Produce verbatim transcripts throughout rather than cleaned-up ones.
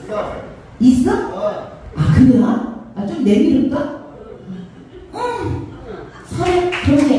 있어? 아, 그래요? 아, 좀 내밀을까? 응! 서로 동네.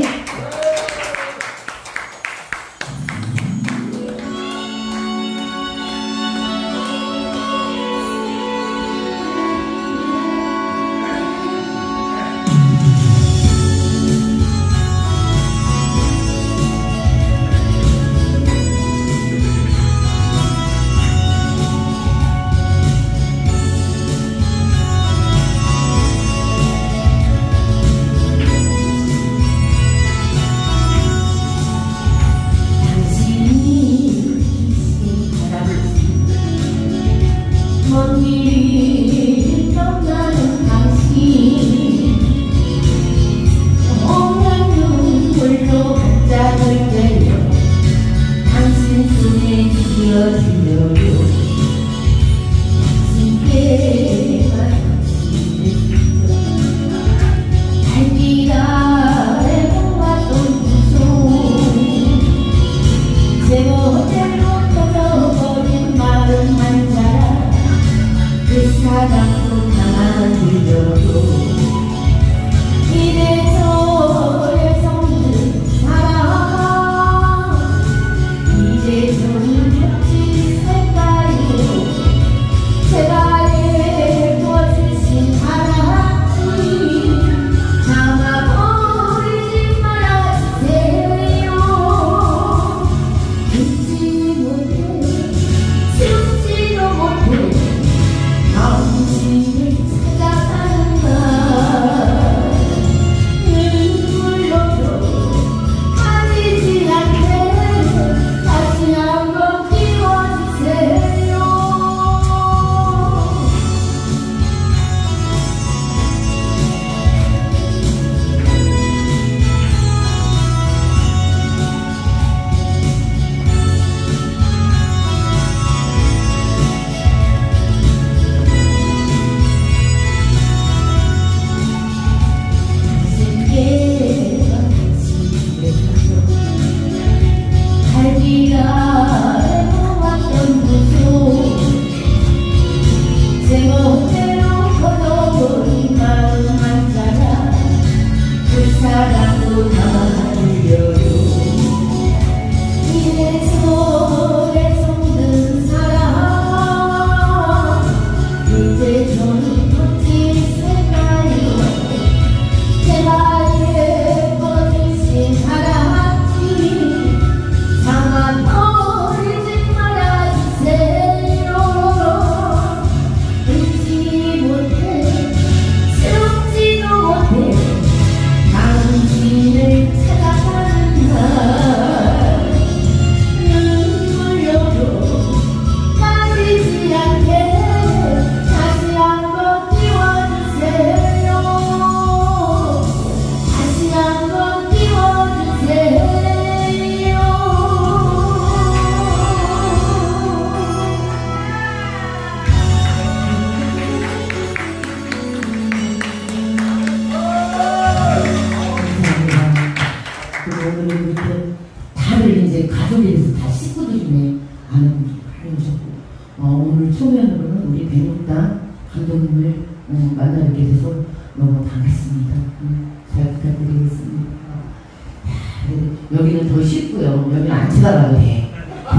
여기는 더 쉽고요. 여기는 안 치다가도 돼. 다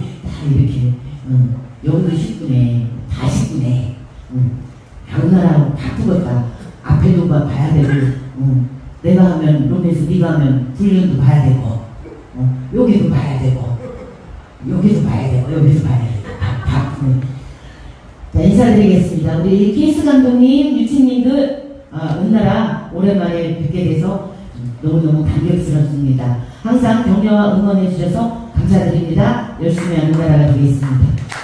이렇게. 응. 여기도 쉽구네. 다 쉽구네. 응. 우리나라 바쁘겠다. 앞에도 봐야 되고, 응. 내가 하면 로맨스, 네가 하면 훈련도 봐야 되고, 어. 여기도 봐야 되고, 여기도 봐야 되고, 여기도 봐야 되고. 바쁘네. 자, 인사드리겠습니다. 우리 케이스 감독님, 유치님들, 아, 은나라 오랜만에 뵙게 돼서 너무너무 감격스럽습니다. 항상 격려와 응원해 주셔서 감사드립니다. 열심히 하는 나라가 되겠습니다.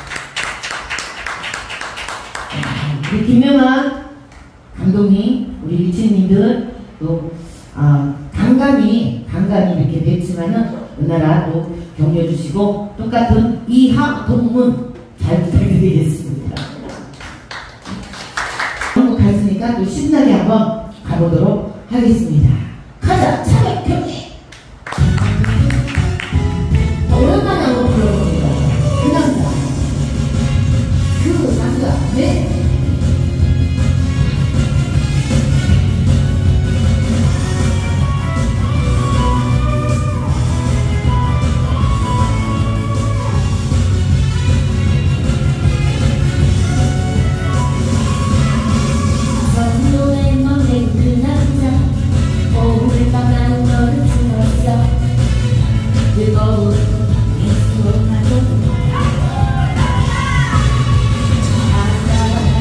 우리 김명환 감독님, 우리 유치님들 또 아, 간간히 간간히 이렇게 뵙지만은 은나라 또 격려해 주시고 똑같은 이하동문 잘 부탁드리겠습니다. 한국 갔으니까 또 신나게 한번 가보도록 하겠습니다. 가자! 차례 경례! 오랜만에 한번 불러봅니다. 그 남자, 그 남자. 네? 선노에 멈는 그 남자 오늘 밤 나는 너를 들었어 뜨거운 미소가도 아름다워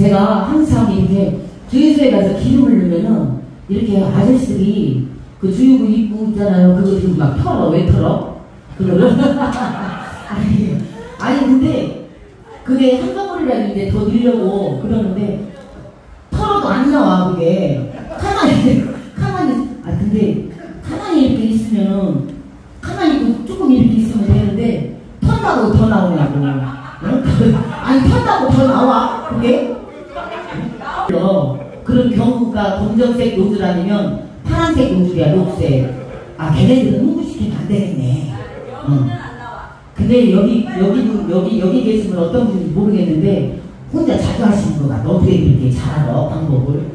제가 항상 이렇게 주유소에 가서 기름을 넣으면은 이렇게 아저씨들이 그 주유구 입구 있잖아요. 그거 지금 막 털어. 왜 털어? 그거를. 아니, 아니, 근데 그게 한 덩어리라도 이제 더 넣으려고 그러는데 털어도 안 나와, 그게. 가만히, 가만히, 아, 근데 가만히 이렇게 있으면은 가만히 조금 이렇게 있으면 되는데 턴다고 더 나오냐고. 아니, 턴다고 더 나와, 그게? 그런 경우가 검정색 노즐 아니면 파란색 노즐이야, 녹색. 아, 걔네들은 홍보시키면 안 되겠네. 응. 근데 여기, 여기, 여기, 여기 계시면 어떤 분인지 모르겠는데, 혼자 자주 하시는 거 같아. 어떻게 이렇게 잘 알아, 방법을.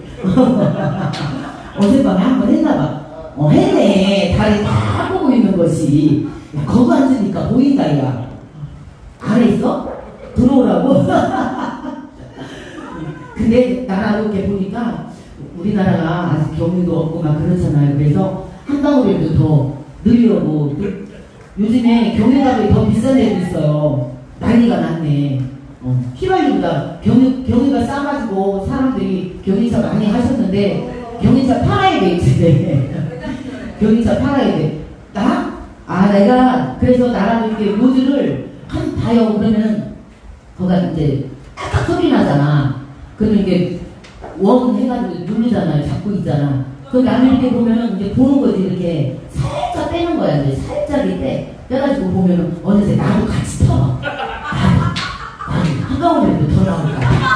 어젯밤에 한 번 했나봐. 어, 했네. 다리 다 보고 있는 것이. 야, 거기 앉으니까 보인다, 야. 안 했어? 들어오라고? 근데 나라로 이렇게 보니까 우리나라가 아직 경유도 없고 막 그렇잖아요. 그래서 한 덩어리도 더 늘려고. 요즘에 경유값이 더 비싼 데도 있어요. 난리가 났네. 어, 휘발유보다 경유, 경유가 싸가지고 사람들이 경유차 많이 하셨는데 경유차 팔아야 돼, 이제. 경유차 팔아야 돼. 나? 아, 내가 그래서 나라도 이렇게 노즐을 한 봐요. 그러면 거기가 이제 깍깍 소리 나잖아. 그러면 이게 원 해가지고 누르잖아요. 잡고 있잖아. 그럼 나는 이렇게 보면은 이제 보는 거지. 이렇게 살짝 빼는 거야. 이제 살짝 이때 빼가지고 보면은 어느새 나도 같이 터. 한가운데도 더 나올까.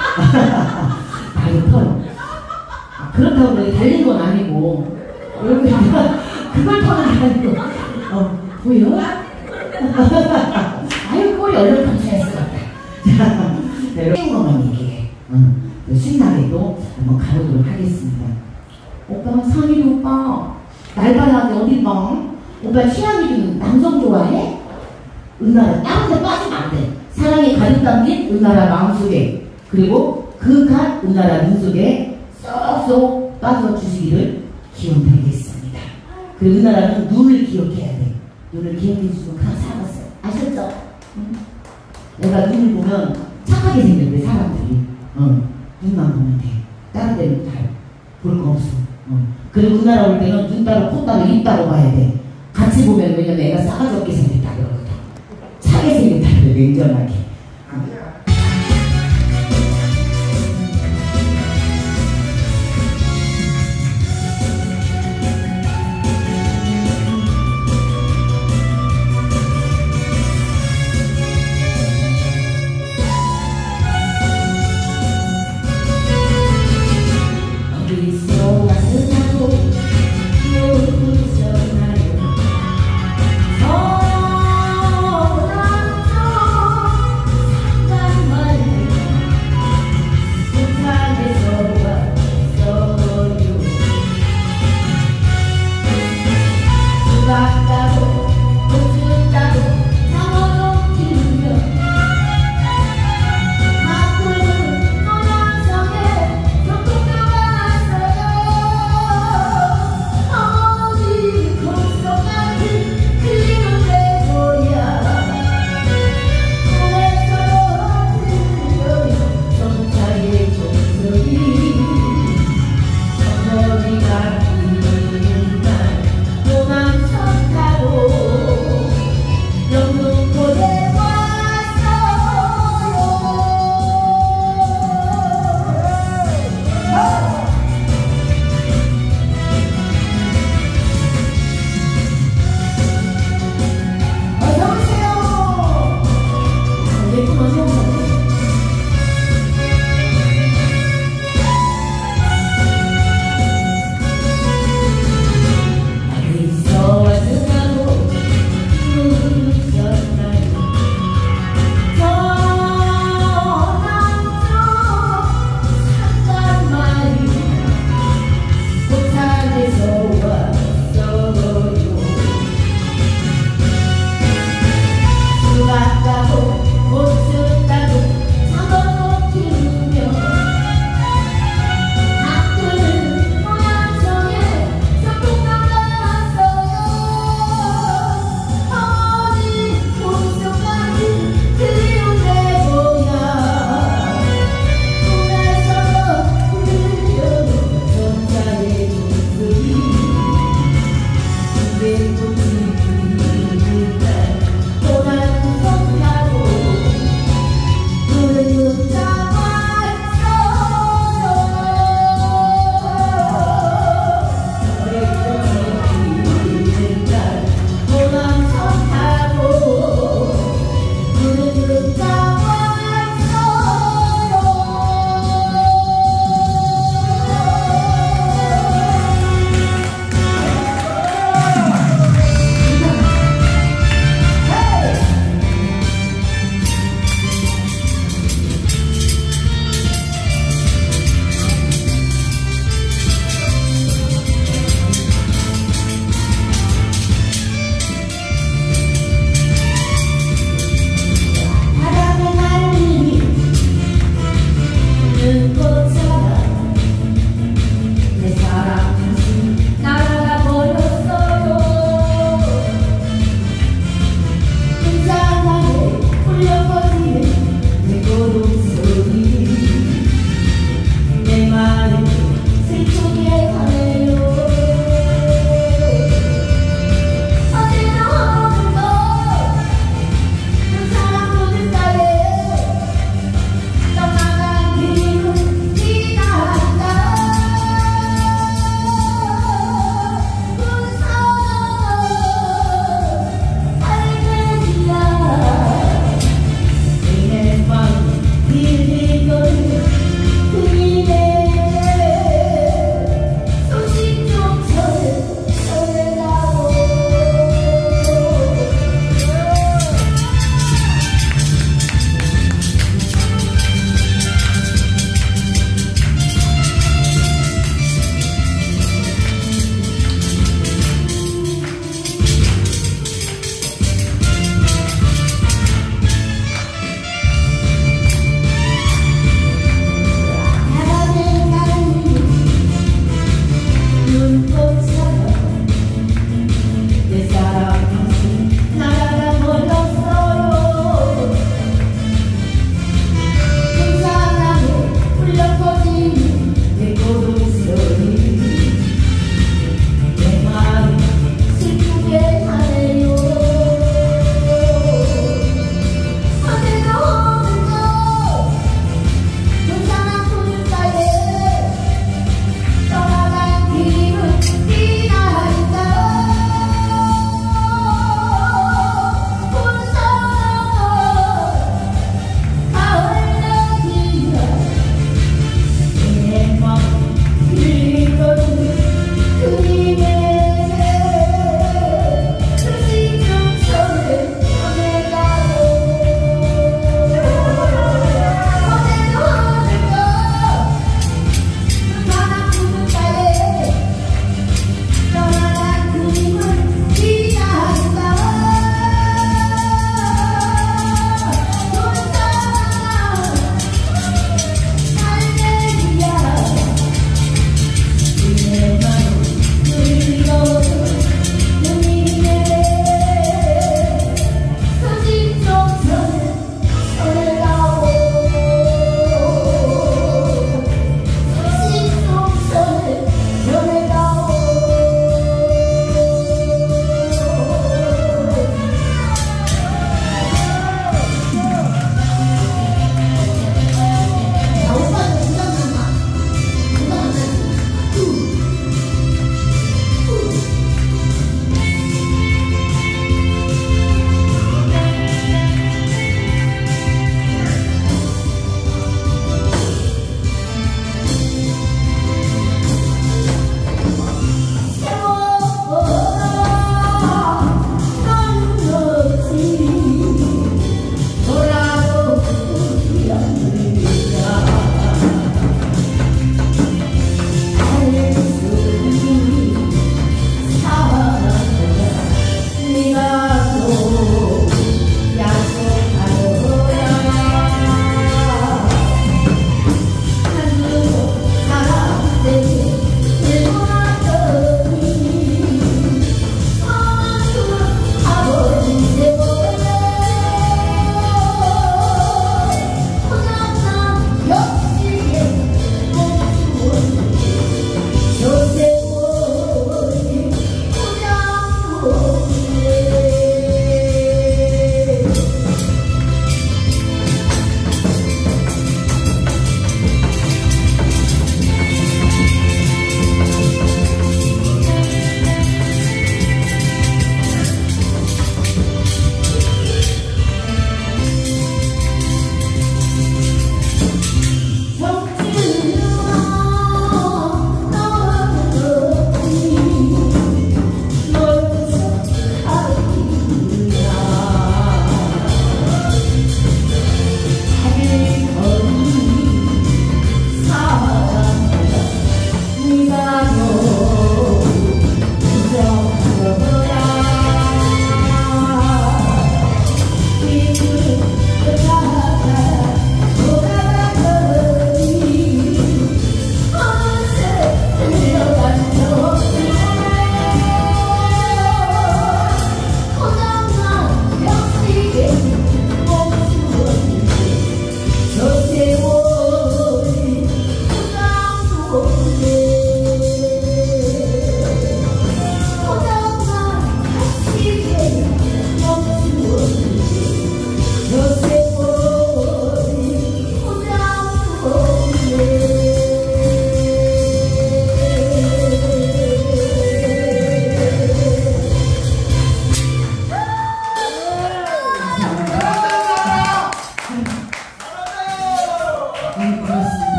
나도 터. 그렇다고 내가 달린 건 아니고. 여기 그걸 터는 게 아니고. 어, 보여? 아유, 꼴이 얼른 펀치했어. 자, 이런 것만 얘기해. 응. 신나게도 한번 가보도록 하겠습니다. 오빠, 상일이 오빠, 날발라게 어디 봐? 오빠 취향이 좀 남성 좋아해? 은나라, 다른 데 빠지면 안 돼. 사랑이 가득 담긴 은나라 마음속에, 그리고 그윽한 은나라 눈속에 쏙쏙 빠져주시기를 기원드리겠습니다. 그 은나라는 눈을 기억해야 돼. 눈을 기억해 주시면 감사하겠어요. 아셨죠? 응? 내가 눈을 보면 착하게 생겼대, 사람들이. 응. 눈만 보면 돼. 다른 데는 잘 볼 거 없어. 응. 그리고 우리나라 올 때는 눈 따로, 코 따로, 입 따로 봐야 돼. 같이 보면 왜냐면 애가 싸가지 없게 생겼다 그러거든. 차게 생겼다 그래, 냉정하게. 응.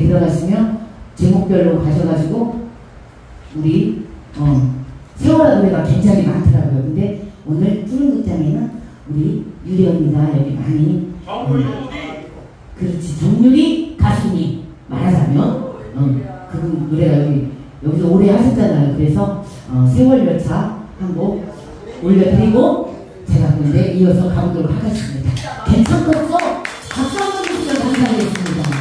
들어가시면 제목별로 가셔가지고 우리 어, 세월아 노래가 굉장히 많더라고요. 근데 오늘 푸른 극장에는 우리 유리 언니가 여기 많이 정유리 그렇지 정유리 가수님 말하자면 어, 그 노래가 여기 여기서 오래 하셨잖아요. 그래서 어, 세월열차 한 곡 올려드리고 제가 근데 이어서 가보도록 하겠습니다. 괜찮겠죠? 박수 한번 주시면 감사하겠습니다.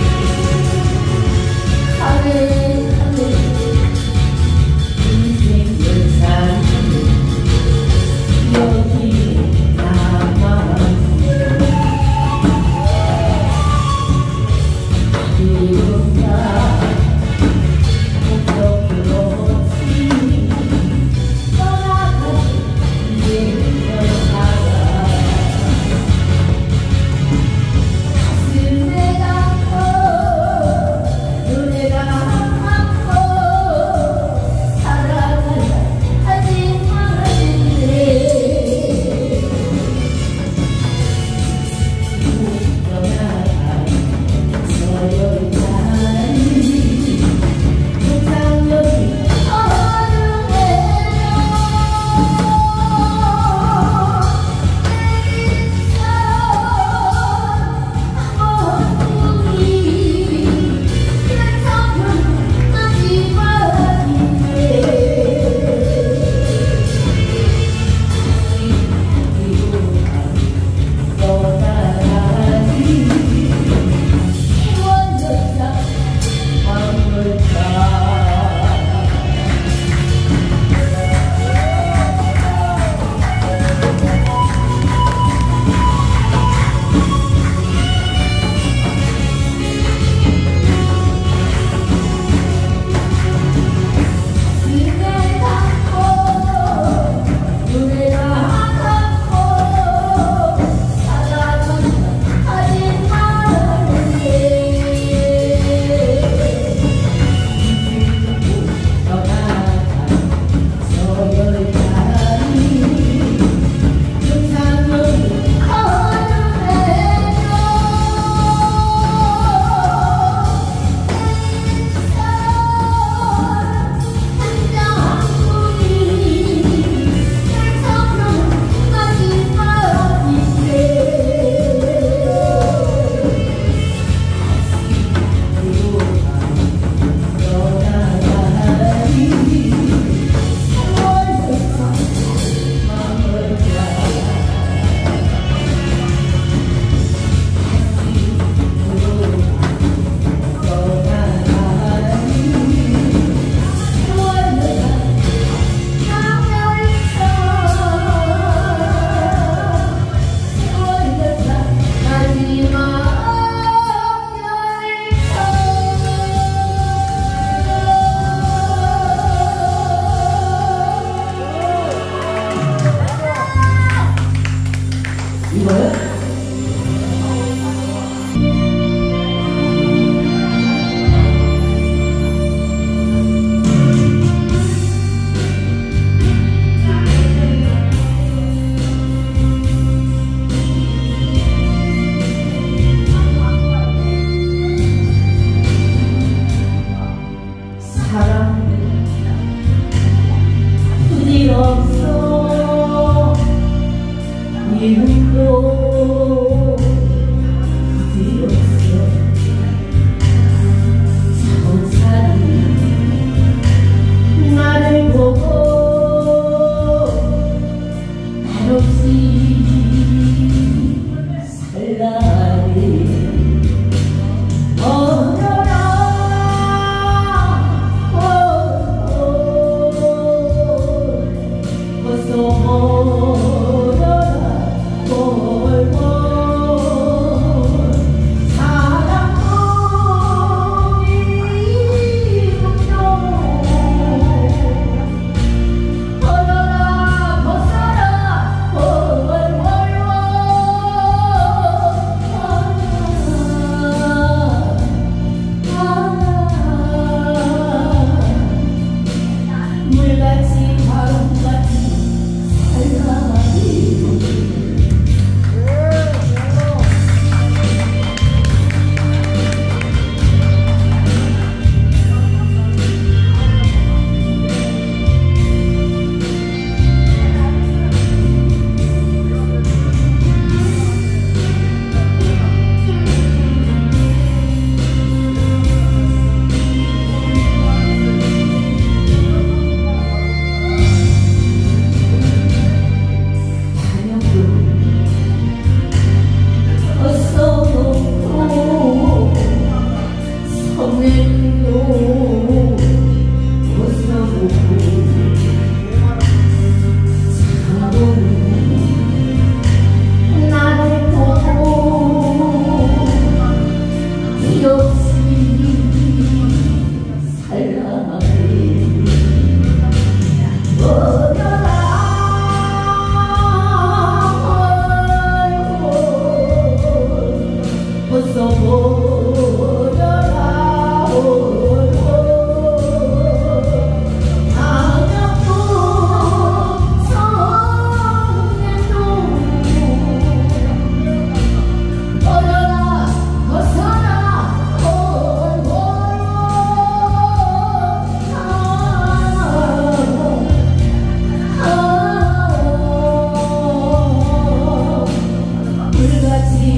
하늘 하늘 인생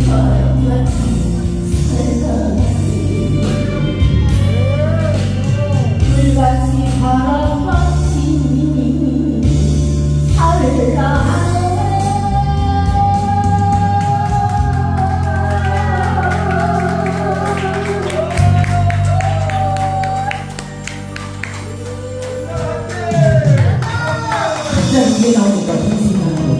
이게 나오니까 정신이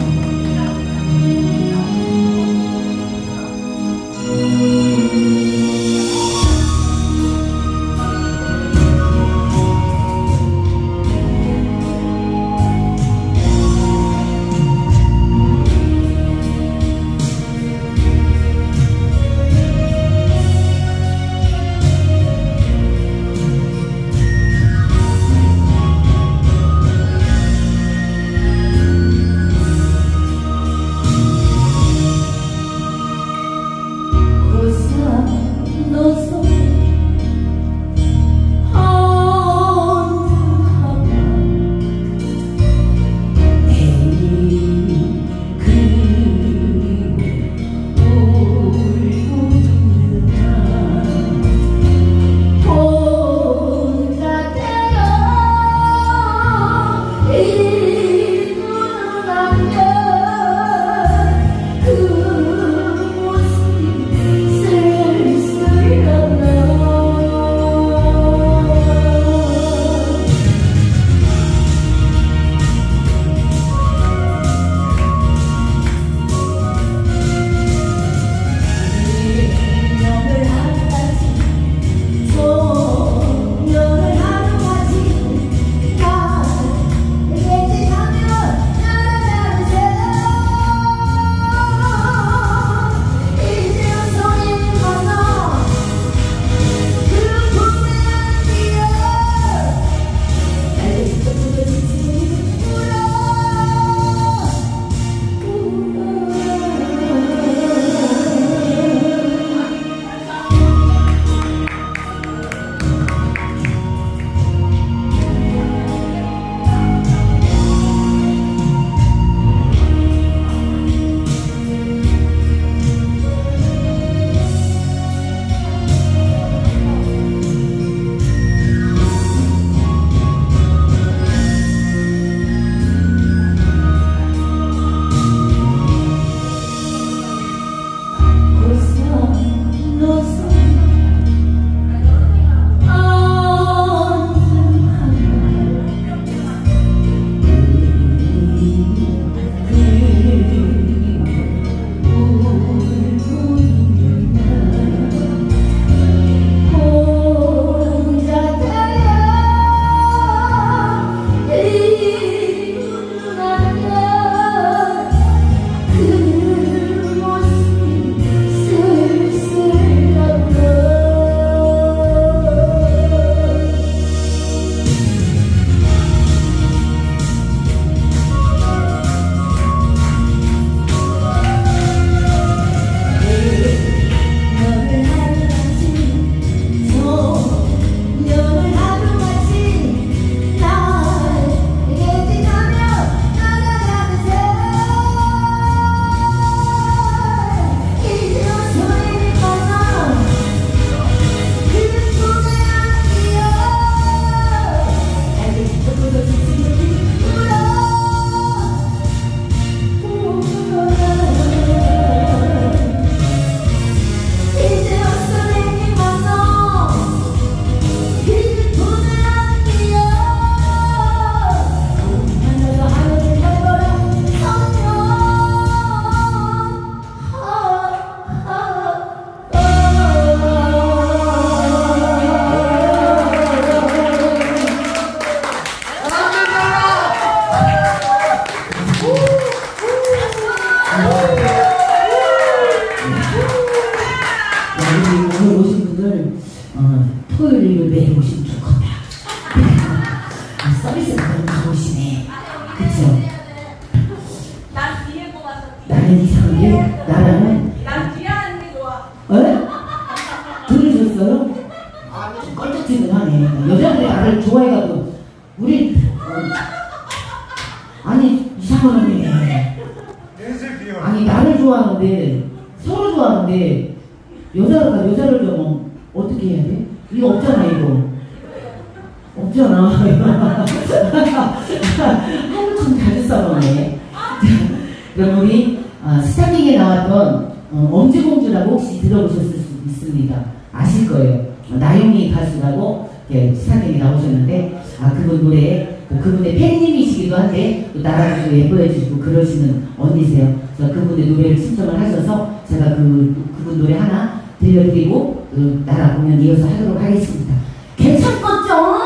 토요일을 매일 오시면 좋겠다. 아, 서비스가 너무 좋으시네. 그쵸? 난 뒤에 거 같아. 나는 이상하게, 나라는. 난 뒤에 하는 게 좋아. 어? 들으셨어요? 아, 좀 껄쩍지근하네. 여자들이 나를 좋아해가지고, 우리, 어, 아니, 이상하네. 아니, 나를 좋아하는데, 서로 좋아하는데, 네. 여자가 여자를 좀 어떻게 해야 돼? 이거 없잖아, 이거. 없잖아. 아유, 참 자주 써보네. 그럼 우리 어, 스타킹에 나왔던 어, 엄지공주라고 혹시 들어보셨을 수 있습니다. 아실 거예요. 어, 나영이 가수라고 예, 스타킹에 나오셨는데 아 그분 노래 그, 그분의 팬님이시기도 한데 또 나라도 예뻐해주시고 그러시는 언니세요. 그래서 그분의 노래를 신청을 하셔서 제가 그 그분 노래 하나 들려드리고 그 나라 공연 이어서 하도록 하겠습니다. 괜찮겠죠?